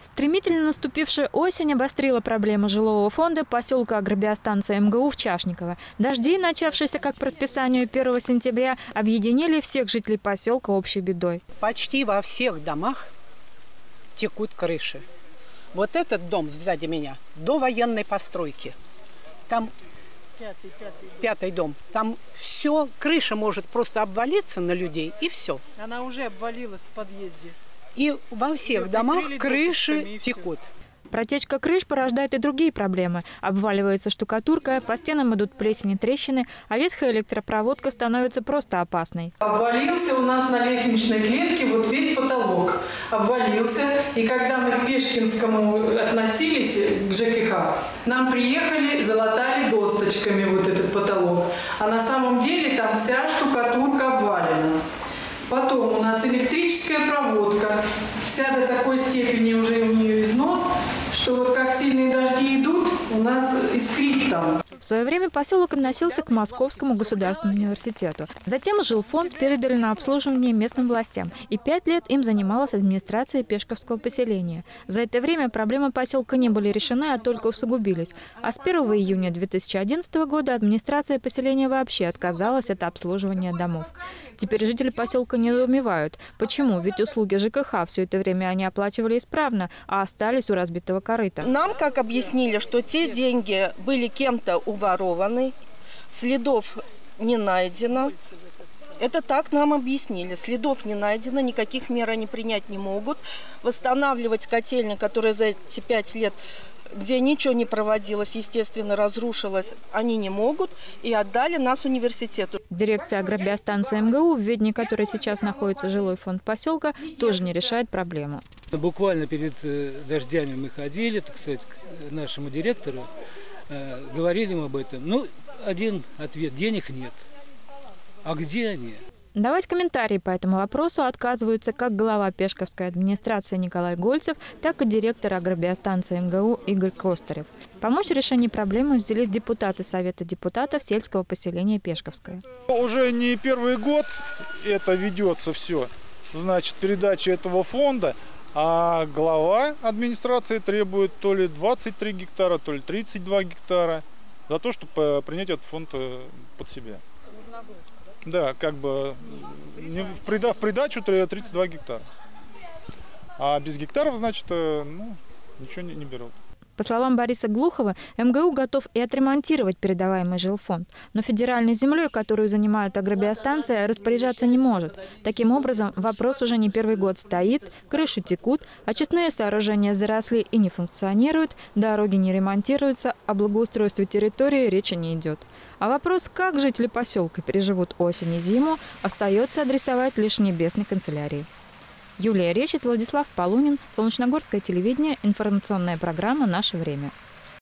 Стремительно наступившая осень обострила проблему жилого фонда поселка агробиостанции МГУ в Чашниково. Дожди, начавшиеся как по расписанию 1 сентября, объединили всех жителей поселка общей бедой. Почти во всех домах текут крыши. Вот этот дом сзади меня до военной постройки. Там пятый дом. Там все, крыша может просто обвалиться на людей, и все. Она уже обвалилась в подъезде. И во всех домах крыши текут. Протечка крыш порождает и другие проблемы. Обваливается штукатурка, по стенам идут плесень и трещины, а ветхая электропроводка становится просто опасной. Обвалился у нас на лестничной клетке вот весь потолок. Обвалился. И когда мы к Пешкинскому относились, к ЖКХ, нам приехали, залатали досточками вот этот потолок. А на самом деле там вся штукатурка обвалена. Потом у нас электрическая проводка. Вся до такой степени уже у нее износ, что вот как сильные дожди идут, у нас искрит там. В свое время поселок относился к Московскому государственному университету. Затем жилфонд передали на обслуживание местным властям. И 5 лет им занималась администрация Пешковского поселения. За это время проблемы поселка не были решены, а только усугубились. А с 1 июня 2011 года администрация поселения вообще отказалась от обслуживания домов. Теперь жители поселка недоумевают. Почему? Ведь услуги ЖКХ все это время они оплачивали исправно, а остались у разбитого корыта. Нам как объяснили, что те деньги были кем-то уворованы, следов не найдено. Это так нам объяснили. Следов не найдено, никаких мер они принять не могут. Восстанавливать котельную, которая за эти 5 лет, где ничего не проводилось, естественно, разрушилось, они не могут, и отдали нас университету. Дирекция агробиостанции МГУ, в ведении которой сейчас находится жилой фонд поселка, тоже не решает проблему. Буквально перед дождями мы ходили, так сказать, к нашему директору, говорили им об этом. Ну, один ответ – денег нет. А где они? Давать комментарии по этому вопросу отказываются как глава Пешковской администрации Николай Гольцев, так и директор агробиостанции МГУ Игорь Костарев. Помочь в решении проблемы взялись депутаты Совета депутатов сельского поселения Пешковское. Уже не первый год это ведется все. Значит, передача этого фонда, а глава администрации требует то ли 23 гектара, то ли 32 гектара за то, чтобы принять этот фонд под себя. Да, как бы в придачу 32 гектара. А без гектаров, значит, ничего не берут. По словам Бориса Глухова, МГУ готов и отремонтировать передаваемый жилфонд. Но федеральной землей, которую занимают агробиостанции, распоряжаться не может. Таким образом, вопрос уже не первый год стоит, крыши текут, очистные сооружения заросли и не функционируют, дороги не ремонтируются, о благоустройстве территории речи не идет. А вопрос, как жители поселка переживут осень и зиму, остается адресовать лишь небесной канцелярии. Юлия Речет, Владислав Полунин, Солнечногорское телевидение, информационная программа «Наше время».